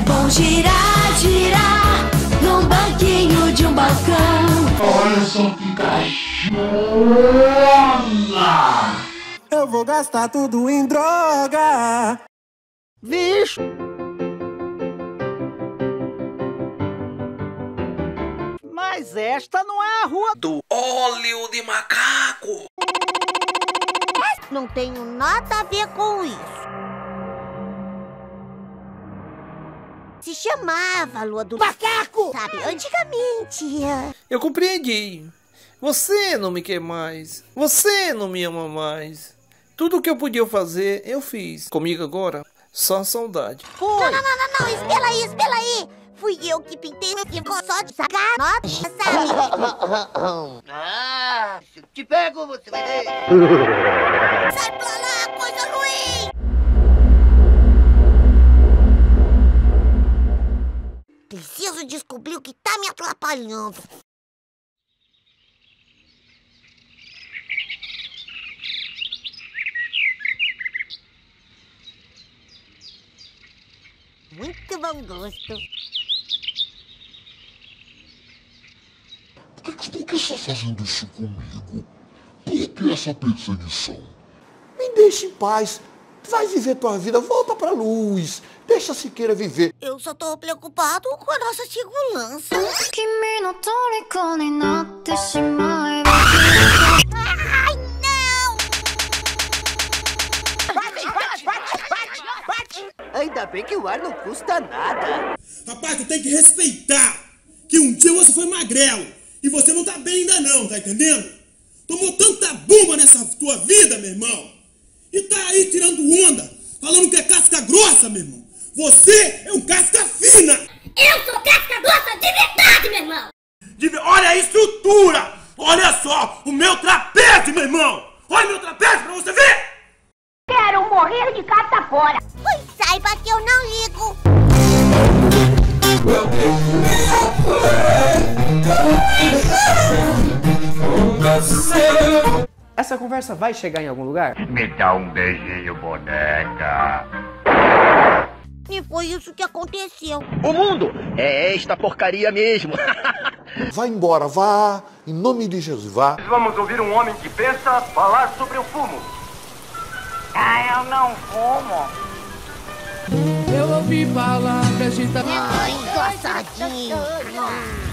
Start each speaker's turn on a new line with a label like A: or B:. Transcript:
A: bom girar, girar num banquinho de um balcão.
B: Olha só que cachorra!
C: Eu vou gastar tudo em droga.
D: Vixe! Mas esta não é a rua
E: do óleo de macaco.
F: Não tenho nada a ver com isso. Se chamava Lua do Macaco, sabe, antigamente.
E: Eu compreendi. Você não me quer mais. Você não me ama mais. Tudo o que eu podia fazer, eu fiz. Comigo agora, só saudade.
F: Foi. Não, espera aí. Fui eu que pintei e ficou só de sacar nota, sabe?
D: Ah, se eu te pego, você vai ver.
F: Sai pra lá, coisa ruim! Preciso descobrir o que tá me atrapalhando. Muito bom gosto.
B: Por que você está fazendo isso comigo? Por que essa perseguição?
C: Me deixe em paz. Vai viver tua vida, volta pra luz. Deixa a Siqueira viver.
F: Eu só tô preocupado com a nossa segurança. Ai, não!
D: Ainda bem que o ar não custa nada.
G: Rapaz, tu tem que respeitar que um dia você foi magrelo e você não tá bem ainda não, tá entendendo? Tomou tanta bomba nessa tua vida, meu irmão, e tá aí tirando onda, falando que é casca grossa, meu irmão. Você é um casca fina.
H: Eu sou casca grossa de verdade, meu irmão.
G: Olha a estrutura, olha só o meu trapézio, meu irmão. Olha o meu trapézio pra você ver.
H: Quero morrer de casa fora.
F: Pois saiba que eu não ligo.
I: Essa conversa vai chegar em algum lugar?
B: Me dá um beijinho, boneca.
F: E foi isso que aconteceu.
D: O mundo é esta porcaria mesmo.
C: Vai embora, vá. Em nome de Jesus, vá.
J: Vamos ouvir um homem que pensa falar sobre o fumo.
H: Ah, eu não fumo.
A: Eu ouvi falar que a gente tá...
F: Ai, engraçadinho.